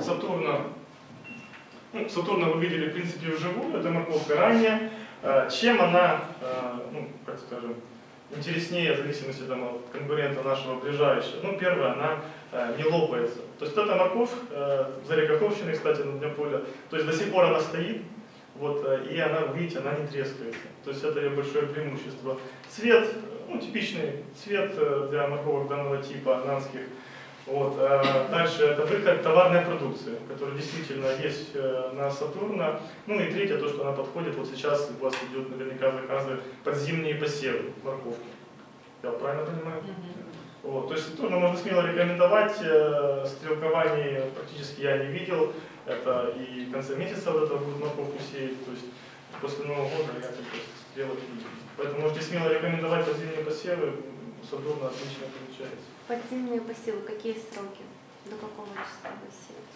Сатурна. Ну, Сатурна вы видели, в принципе, вживую, это морковка ранняя. Чем она, ну, как скажем, интереснее, в зависимости там, от конкурента нашего ближайшего. Ну, первое, она не лопается. То есть эта морковь, Зарекаховщины, кстати, на Днеполе, то есть до сих пор она стоит, вот, и она, видите, она не трескается. То есть это ее большое преимущество. Цвет, ну, типичный цвет для морковок данного типа, нанских. Вот. Дальше это выход товарной продукции, которая действительно есть на Сатурна. Ну и третье, то, что она подходит, вот сейчас у вас идет наверняка заказы под зимние посевы морковки. Я правильно понимаю? Вот. То есть Сатурна можно смело рекомендовать, стрелкований практически я не видел. Это и в конце месяца вот это будет морковку сеять, то есть после Нового года я как-то стрелок не видел. Поэтому можете смело рекомендовать под зимние посевы, Сатурна отлично получается. Под зимние посевы какие сроки? До какого числа высеять?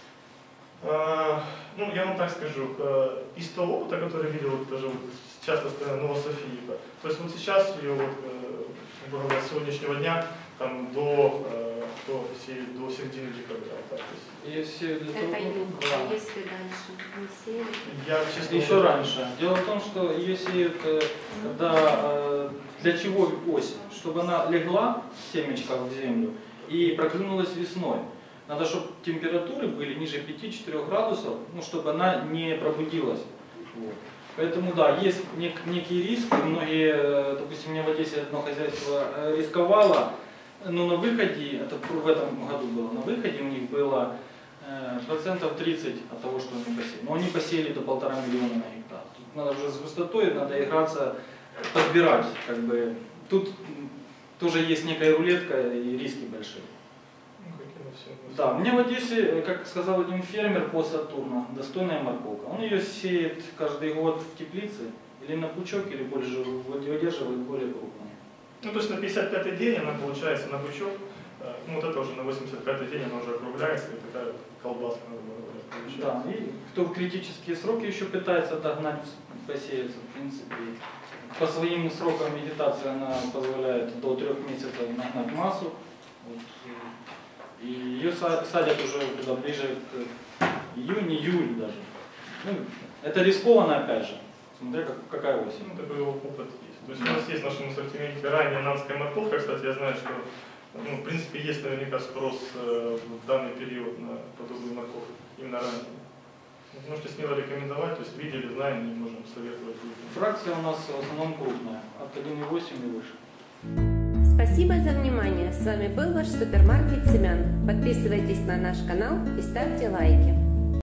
Ну, я вам так скажу, из того опыта, который видел, вот, даже вот, часто Новософийка, то есть вот сейчас ее вот, с сегодняшнего дня там, до середины декабря. Так, если это июнь, а если дальше не сеют? Я, честно, еще раньше. Дело в том, что ее сеют, когда, для чего осень? Чтобы она легла, семечко в землю, и проклюнулась весной. Надо, чтобы температуры были ниже 5-4 градусов, ну, чтобы она не пробудилась. Вот. Поэтому да, есть некий риск. Многие, допустим, мне в Одессе одно хозяйство рисковало, но на выходе, это в этом году было, на выходе у них было процентов 30 от того, что они посеяли. Но они посеяли до 1,5 миллиона на гектар. Тут надо уже с густотой, надо играться, подбирать. Как бы. Тут тоже есть некая рулетка и риски большие. Да, мне в Одессе, как сказал один фермер по Сатурну, достойная морковка. Он ее сеет каждый год в теплице, или на пучок, или больше выдерживает более крупные. Ну, то есть на 55-й день она получается на пучок, ну вот это уже на 85-й день она уже округляется, и такая колбаска, получается. Да, и кто в критические сроки еще пытается догнать, посеяться, в принципе. По своим срокам вегетации она позволяет до 3 месяцев нагнать массу. Вот. И ее садят уже куда ближе к июнь даже. Ну, это рискованно опять же, смотря какая осень. Ну, такой опыт есть. То есть у нас есть в нашем ассортименте ранняя нанская морковка. Кстати, я знаю, что ну, в принципе есть наверняка спрос в данный период на подобную морковку, именно ранее. Можете смело рекомендовать, то есть видели, знаем, не можем советовать. Фракция у нас в основном крупная, от 1,8 и выше. Спасибо за внимание. С вами был ваш супермаркет семян. Подписывайтесь на наш канал и ставьте лайки.